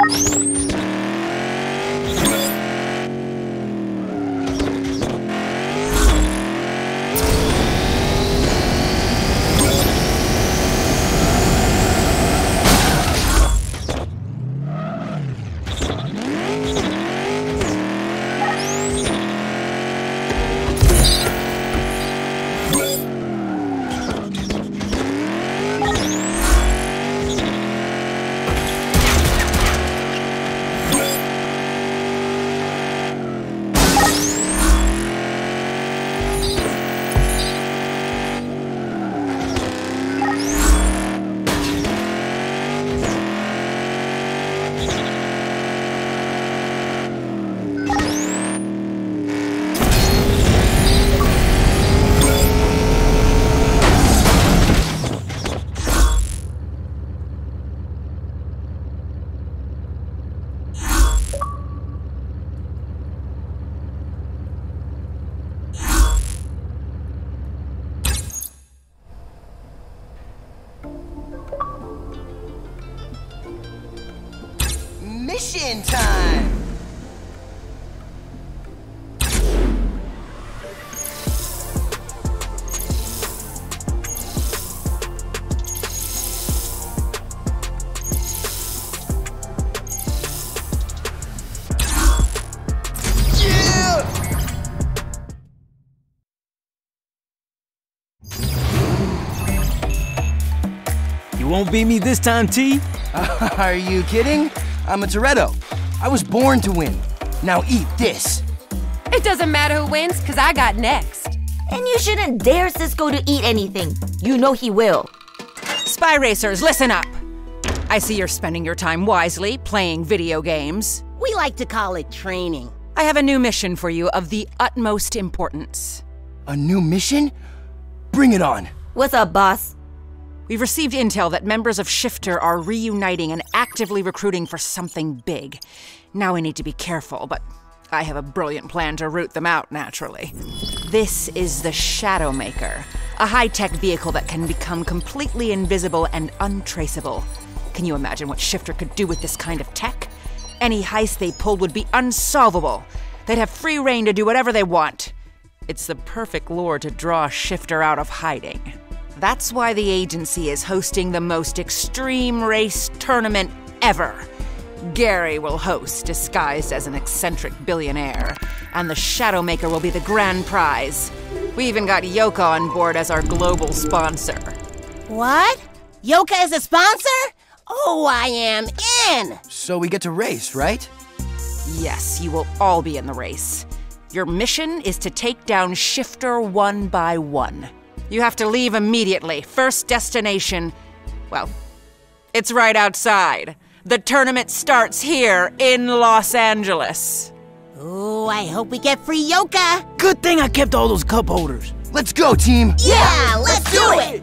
Mission time! You won't beat me this time, T? Are you kidding? I'm a Toretto. I was born to win. Now eat this. It doesn't matter who wins, because I got next. And you shouldn't dare Cisco to eat anything. You know he will. Spy Racers, listen up. I see you're spending your time wisely, playing video games. We like to call it training. I have a new mission for you of the utmost importance. A new mission? Bring it on. What's up, boss? We've received intel that members of Shifter are reuniting and actively recruiting for something big. Now we need to be careful, but I have a brilliant plan to root them out, naturally. This is the Shadowmaker, a high-tech vehicle that can become completely invisible and untraceable. Can you imagine what Shifter could do with this kind of tech? Any heist they pulled would be unsolvable. They'd have free reign to do whatever they want. It's the perfect lure to draw Shifter out of hiding. That's why the agency is hosting the most extreme race tournament ever. Gary will host, disguised as an eccentric billionaire, and the Shadowmaker will be the grand prize. We even got Yoka on board as our global sponsor. What? Yoka is a sponsor? Oh, I am in! So we get to race, right? Yes, you will all be in the race. Your mission is to take down Shifter one by one. You have to leave immediately. First destination, well, it's right outside. The tournament starts here in Los Angeles. Ooh, I hope we get free Yoka! Good thing I kept all those cup holders. Let's go, team! Yeah, let's do it!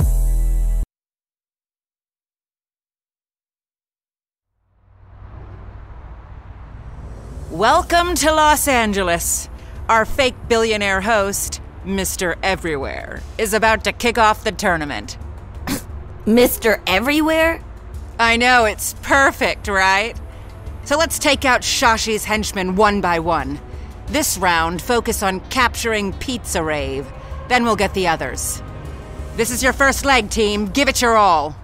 Welcome to Los Angeles. Our fake billionaire host, Mr. Everywhere, is about to kick off the tournament. Mr. Everywhere? I know, it's perfect, right? So let's take out Shashi's henchmen one by one. This round, focus on capturing Pizza Rave. Then we'll get the others. This is your first leg, team. Give it your all.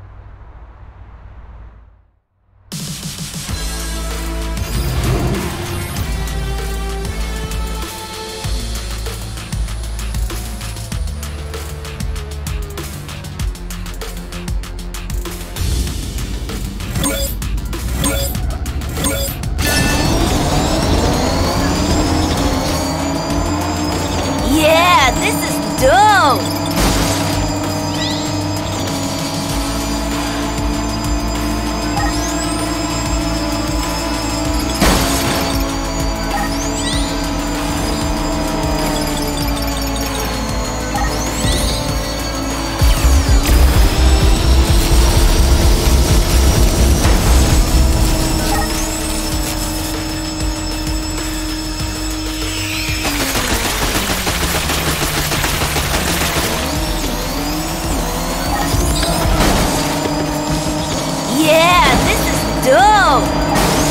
Yeah, this is dope! Yeah, this is dope!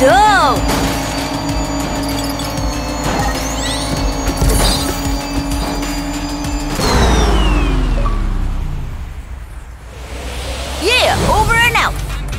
dope! Yeah, over and out!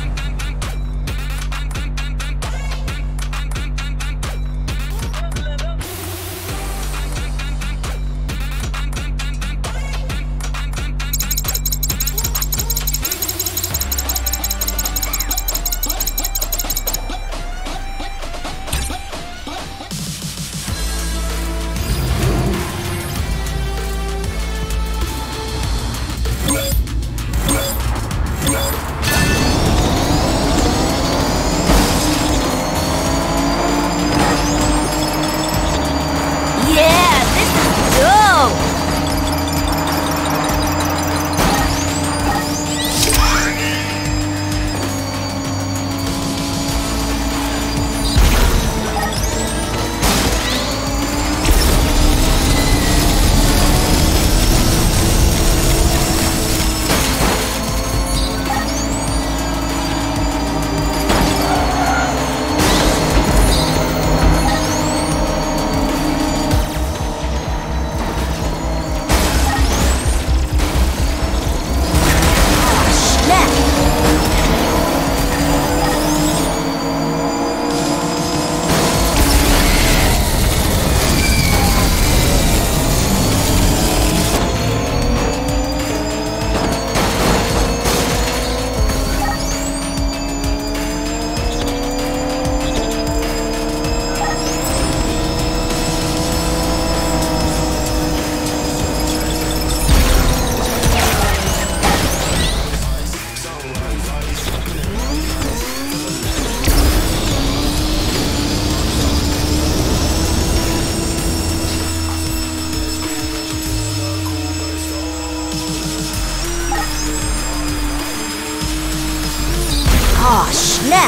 Aw, snap!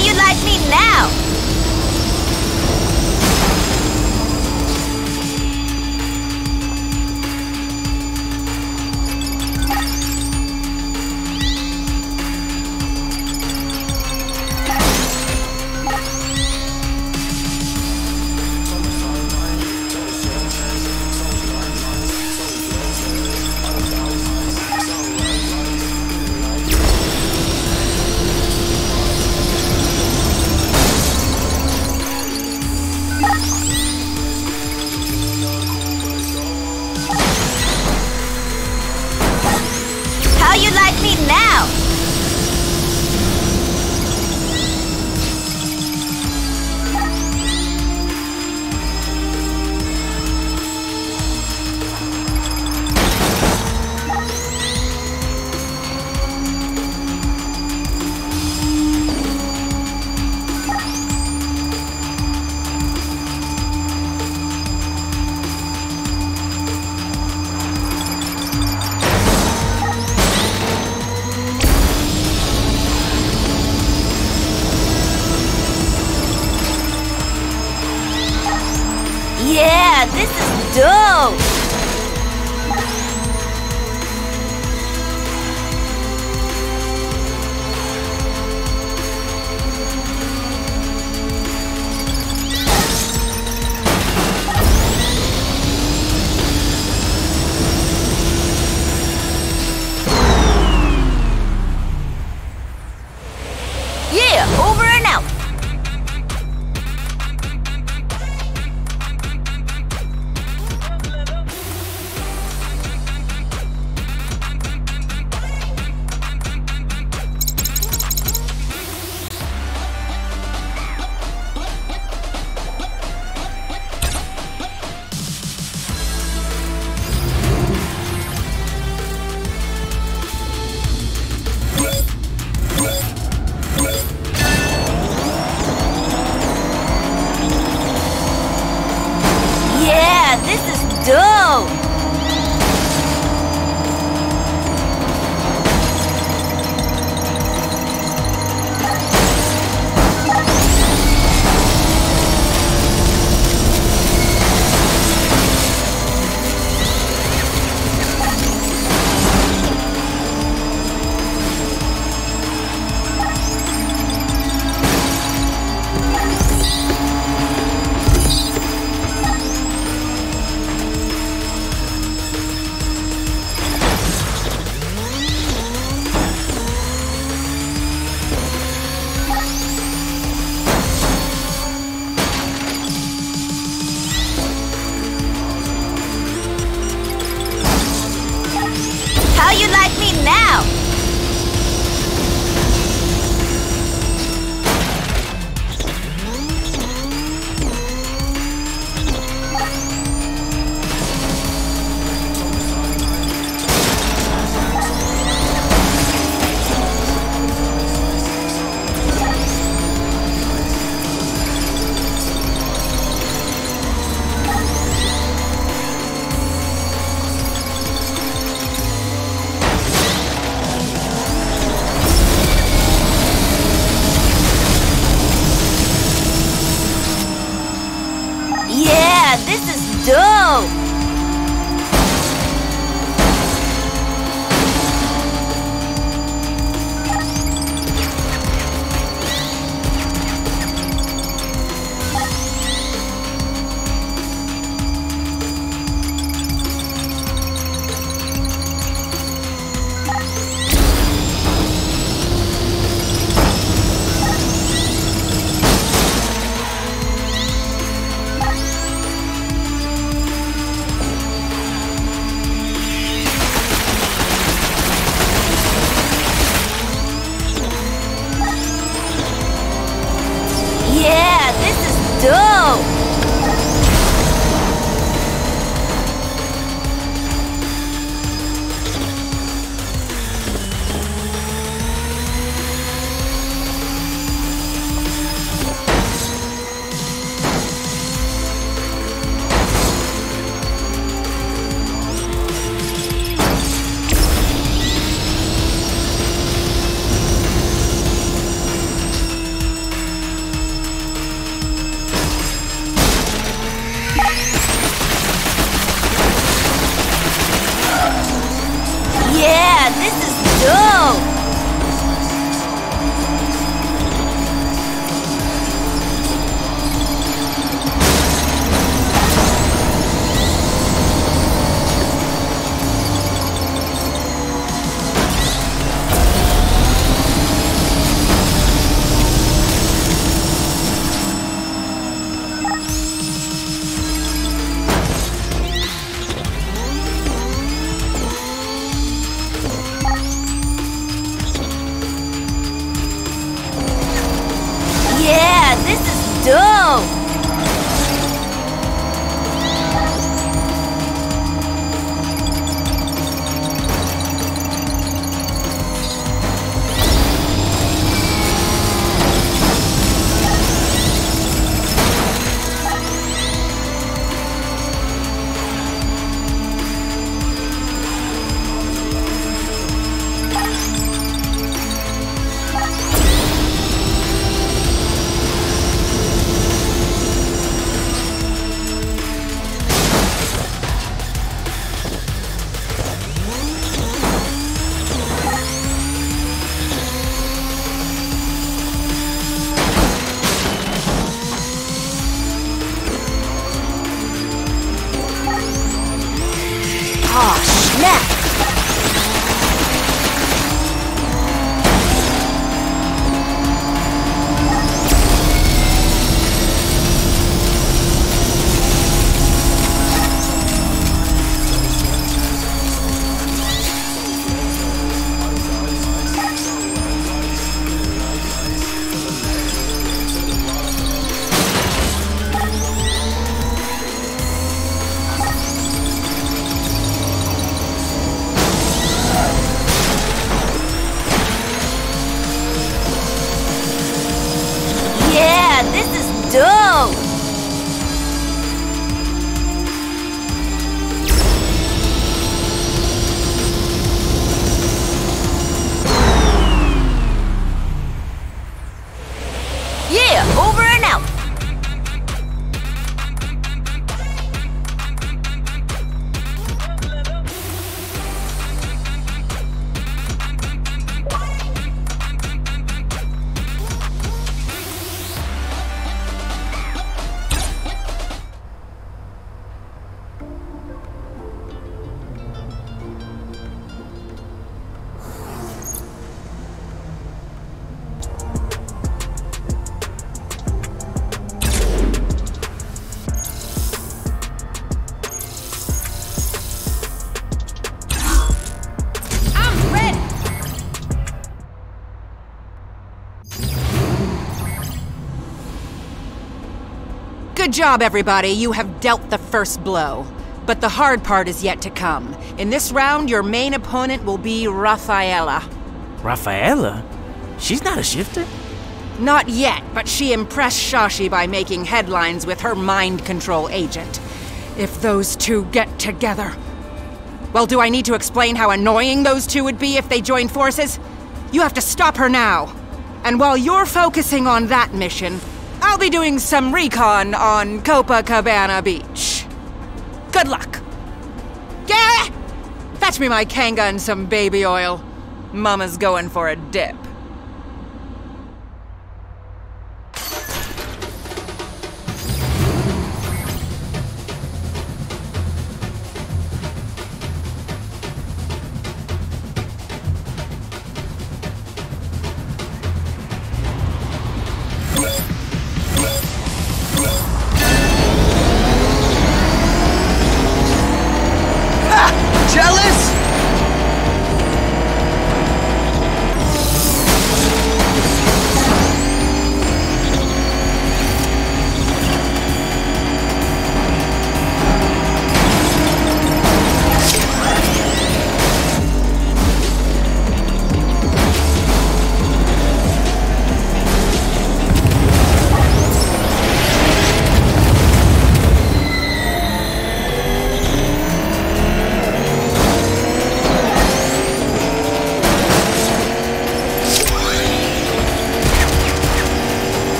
you like me now? How you like me now? Yeah, this is dope! Yeah, over and out! dope! Dope! Yeah, over and out! Good job, everybody. You have dealt the first blow. But the hard part is yet to come. In this round, your main opponent will be Rafaela. Rafaela? She's not a shifter. Not yet, but she impressed Shashi by making headlines with her mind control agent. If those two get together... Well, do I need to explain how annoying those two would be if they joined forces? You have to stop her now. And while you're focusing on that mission, I'll be doing some recon on Copacabana Beach. Good luck. Gah! Fetch me my Kanga and some baby oil. Mama's going for a dip. Jealous?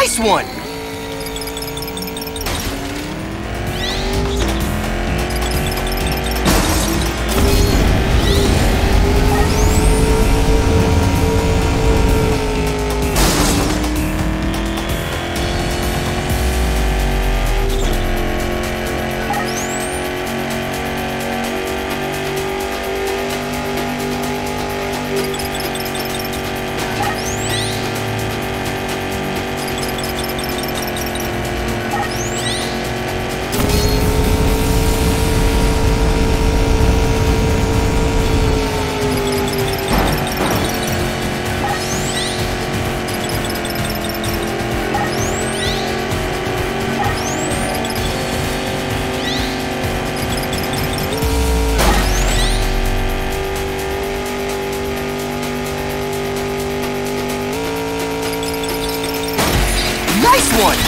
Nice one! Nice one!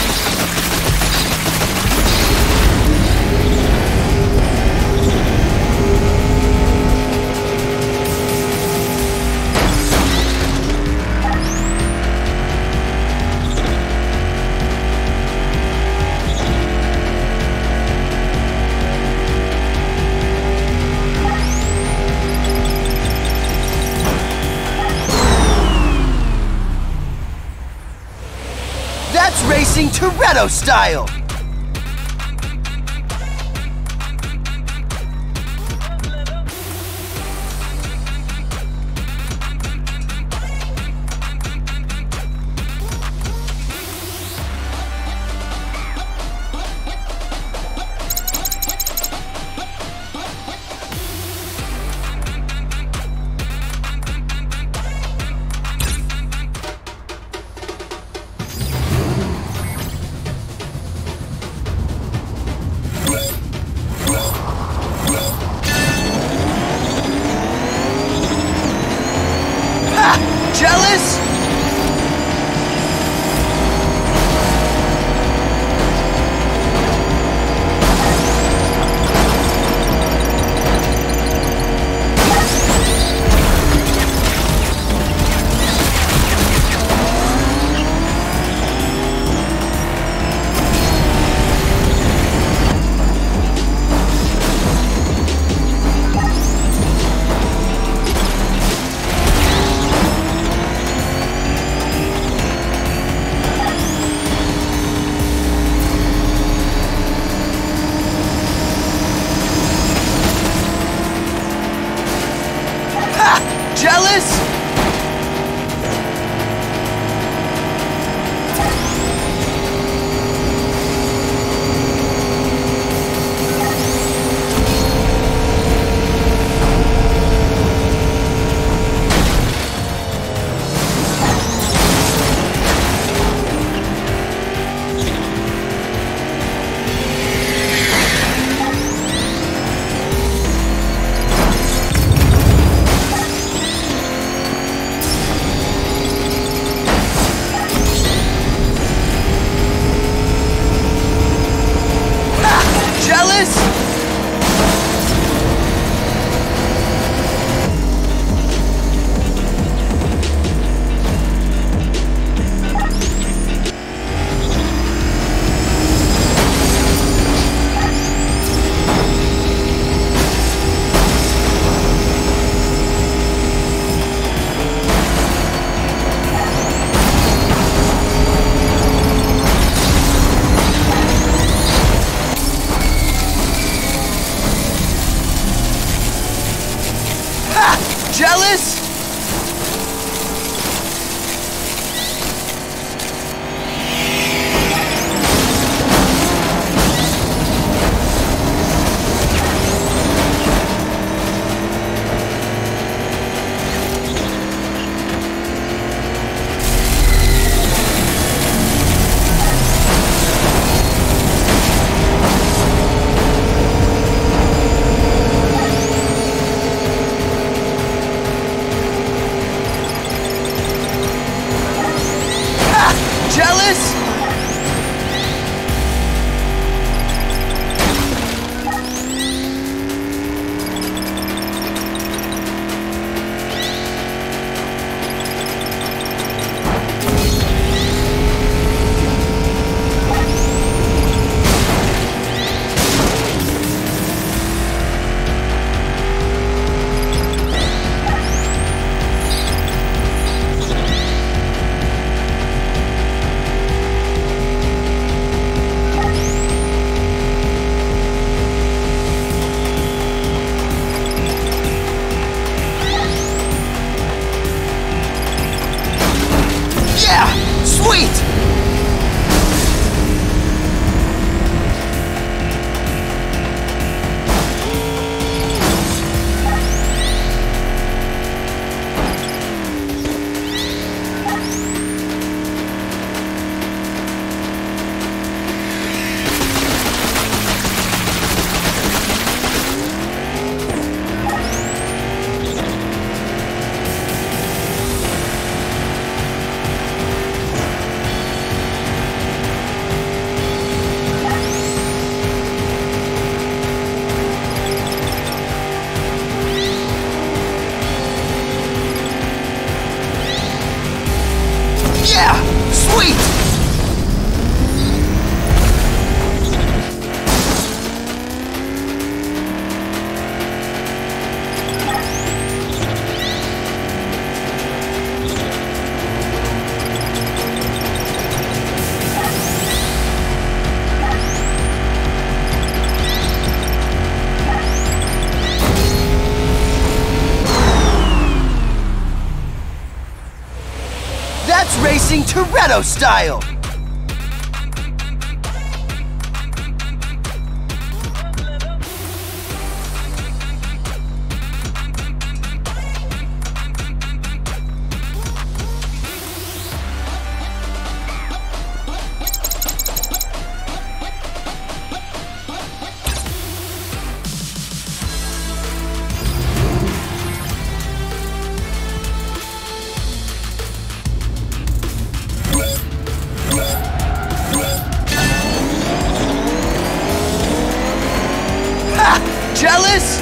That's racing Toretto style! Jealous? Jealous? Jealous? Jealous? Jealous? Sweet! Yeah! Sweet! That's racing Toretto style! Jealous?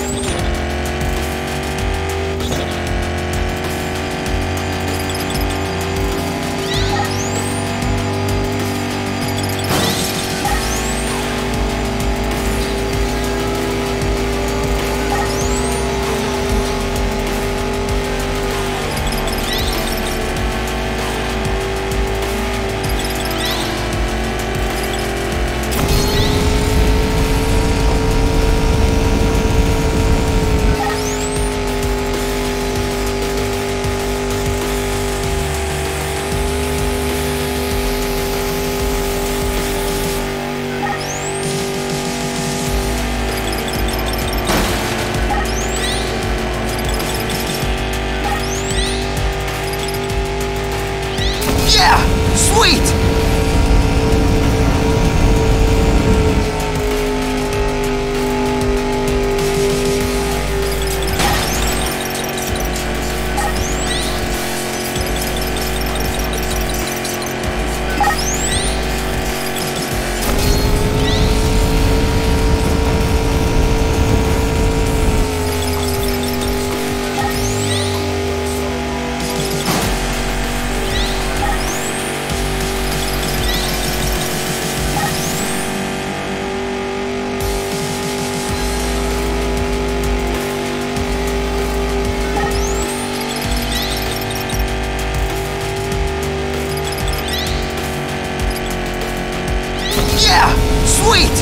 Yeah! Sweet! Yeah! Sweet!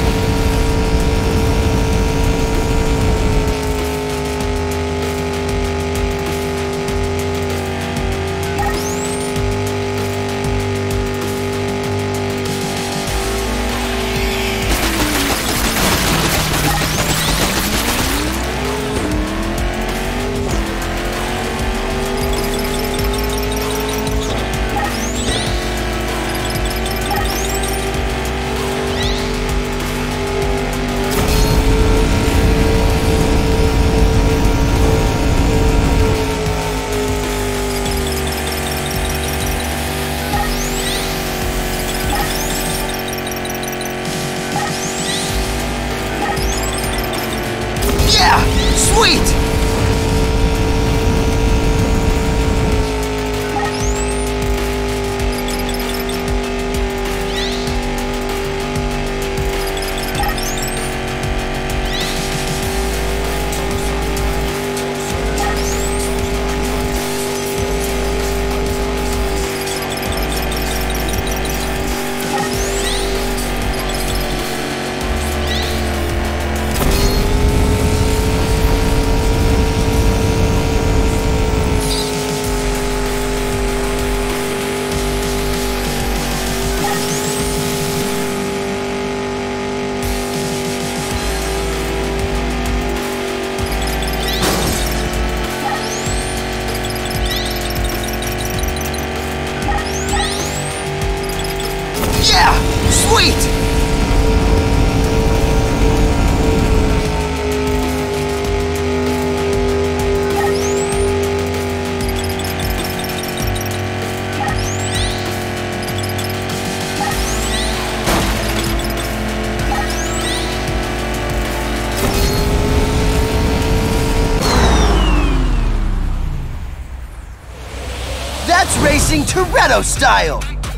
Yeah! Sweet! That's racing Toretto style!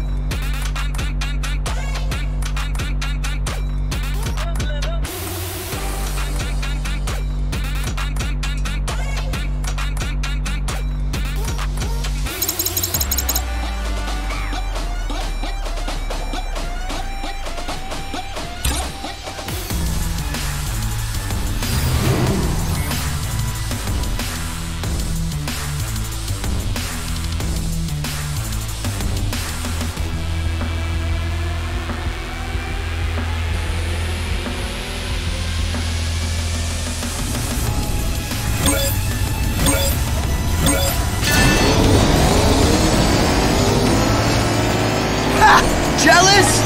Jealous?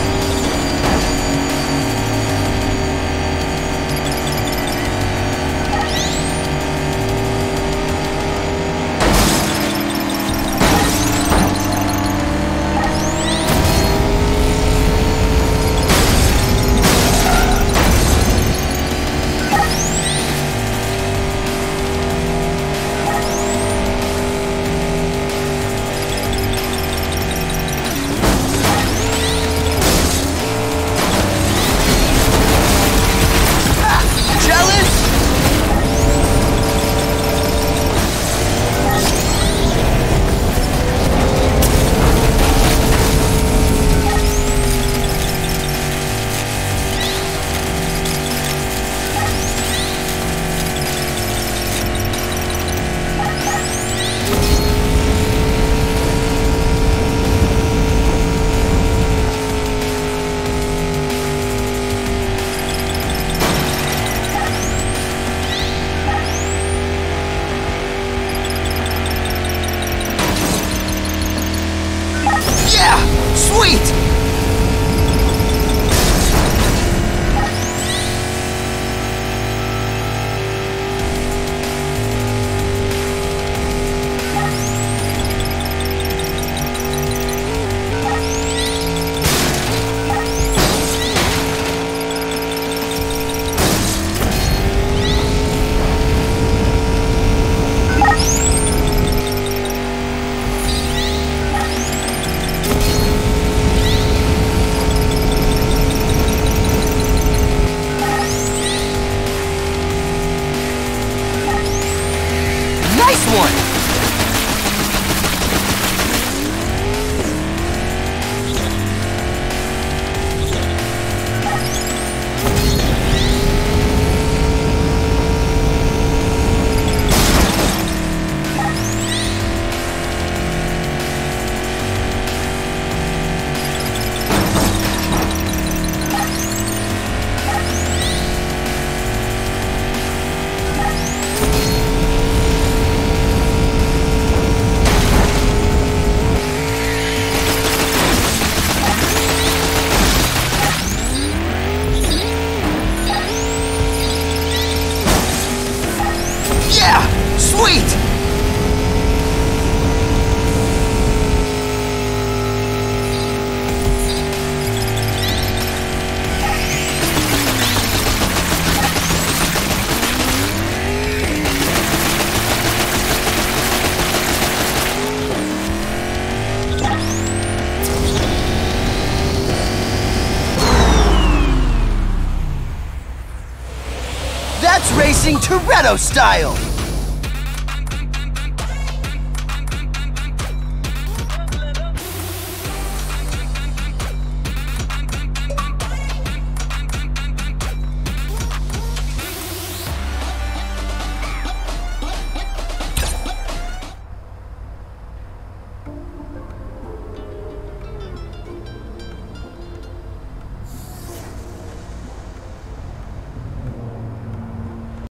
Yeah! Sweet! Nice one! Yeah! Sweet! That's racing Toretto style!